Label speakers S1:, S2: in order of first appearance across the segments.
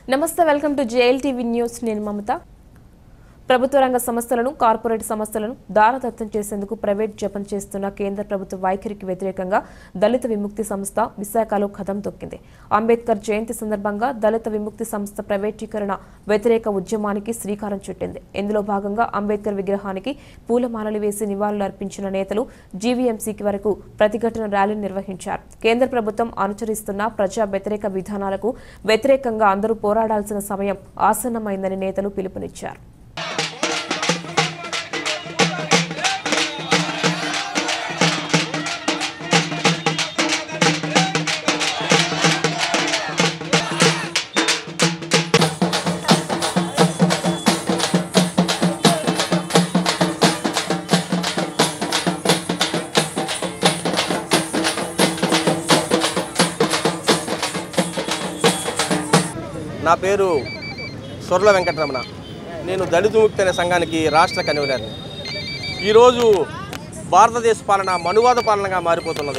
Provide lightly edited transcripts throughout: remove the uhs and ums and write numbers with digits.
S1: నమస్తే welcome to JLTV news నేను మమత ప్రభుత్వ రంగ సంస్థలను కార్పొరేట్ సంస్థలను దారదత్తం చేసేందుకు ప్రైవేట్ జపం చేస్తున్న కేంద్ర ప్రభుత్వ వైఖరికి వ్యతిరేకంగా దళిత విముక్తి సంస్థ విశాఖలో కదం తొక్కింది. అంబేద్కర్ జయంతి సందర్భంగా దళిత విముక్తి సంస్థ ప్రైవేటీకరణ వ్యతిరేక ఉద్యమానికి శ్రీకారం చుట్టింది. ఇందులో భాగంగా అంబేద్కర్ విగ్రహానికి పూలమాలలు వేసి నివాళులు అర్పించిన నేతలు జీవీఎంసీకి వరకు ప్రతిఘటన ర్యాలీ నిర్వహించారు. కేంద్ర ప్రభుత్వం అనుసరిస్తున్న ప్రజా వ్యతిరేక విధానాలకు వ్యతిరేకంగా అందరూ పోరాడాల్సిన సమయం ఆసన్నమైందని నేతలు పిలుపునిచ్చారు.
S2: నా పేరు సొర్ల వెంకటరమణ. నేను దళిత విముక్తి అనే సంఘానికి రాష్ట్ర కన్వీనర్ని. ఈరోజు భారతదేశ పాలన మనువాద పాలనగా మారిపోతున్నది.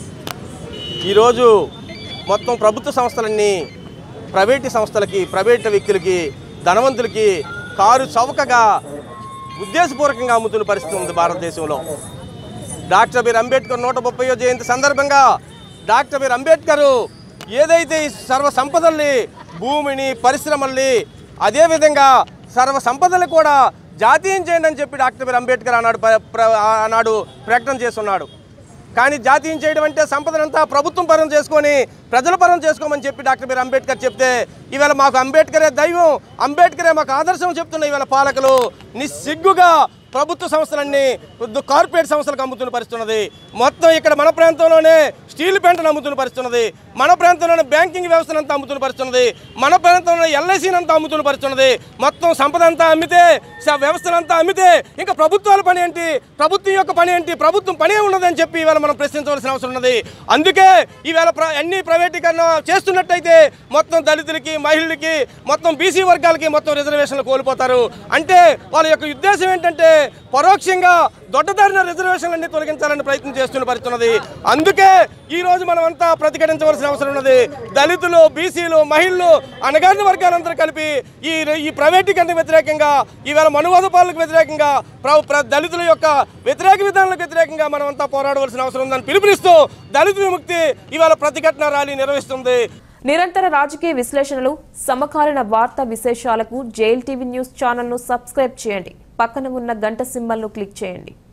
S2: ఈరోజు మొత్తం ప్రభుత్వ సంస్థలన్నీ ప్రైవేటు సంస్థలకి, ప్రైవేటు వ్యక్తులకి, ధనవంతులకి కారు చౌకగా ఉద్దేశపూర్వకంగా అమ్ముతున్న పరిస్థితి ఉంది భారతదేశంలో. డాక్టర్ బిఆర్ అంబేద్కర్ 130వ జయంతి సందర్భంగా డాక్టర్ బిఆర్ అంబేద్కర్ ఏదైతే సర్వ సంపదల్ని, భూమిని, పరిశ్రమల్ని, అదేవిధంగా సర్వ సంపదలు కూడా జాతీయం చేయండి అని చెప్పి డాక్టర్ బిఆర్ అంబేద్కర్ ఆనాడు ప్రకటన చేస్తున్నాడు. కానీ జాతీయం చేయడం అంటే సంపదనంతా ప్రభుత్వం పరం చేసుకొని ప్రజల పరం చేసుకోమని చెప్పి డాక్టర్ బిఆర్ అంబేద్కర్ చెప్తే ఈవేళ మాకు అంబేద్కరే దైవం, అంబేద్కరే మాకు ఆదర్శం చెప్తున్న ఈవేళ పాలకులు నిస్సిగ్గుగా ప్రభుత్వ సంస్థలన్నీ కార్పొరేట్ సంస్థలకు అమ్ముతున్న పరిస్థితున్నది. మొత్తం ఇక్కడ మన ప్రాంతంలోనే స్టీల్ ప్లాంట్ను అమ్ముతున్న పరిస్థితున్నది, మన ప్రాంతంలోనే బ్యాంకింగ్ వ్యవస్థను అంతా అమ్ముతున్న పరిస్థితున్నది, మన ప్రాంతంలో LICని అంతా అమ్ముతున్న పరిస్థితున్నది. మొత్తం సంపద అంతా అమ్మితే, వ్యవస్థలంతా అమ్మితే ఇంకా ప్రభుత్వాల పని ఏంటి, ప్రభుత్వం యొక్క పని ఏంటి, ప్రభుత్వం పనే ఉన్నదని చెప్పి ఈవేళ మనం ప్రశ్నించవలసిన అవసరం ఉన్నది. అందుకే ఈవేళ అన్ని ప్రైవేటీకరణ చేస్తున్నట్టయితే మొత్తం దళితులకి, మహిళలకి, మొత్తం BC వర్గాలకి మొత్తం రిజర్వేషన్లు కోల్పోతారు. అంటే వాళ్ళ యొక్క ఉద్దేశం ఏంటంటే పరోక్షంగా దొడ్డదారిన రిజర్వేషన్లన్నీ తొలగించాలని ప్రయత్నం చేస్తున్న పరిస్థితున్నది. అందుకే ఈరోజు మనం అంతా ప్రతిఘటించవలసిన అవసరం ఉన్నది. దళితులు, BCలు, మహిళలు, అణగారిన వర్గాలందరూ కలిపి ఈ ప్రైవేటీకరణ వ్యతిరేకంగా, ఈవేళ మనువాద పాలనకు వ్యతిరేకంగా, దళితుల యొక్క వ్యతిరేక విధానాలకు వ్యతిరేకంగా మనం అంతా పోరాడవలసిన అవసరం ఉందని పిలుపునిస్తూ దళిత విముక్తి ఇవాళ ప్రతిఘటన ర్యాలీ నిర్వహిస్తుంది.
S1: నిరంతర రాజకీయ విశ్లేషణలు, సమకాలీన వార్తా విశేషాలకు JLTV న్యూస్ ఛానల్ను సబ్స్క్రైబ్ చేయండి. పక్కన ఉన్న గంట సింబల్ను క్లిక్ చేయండి.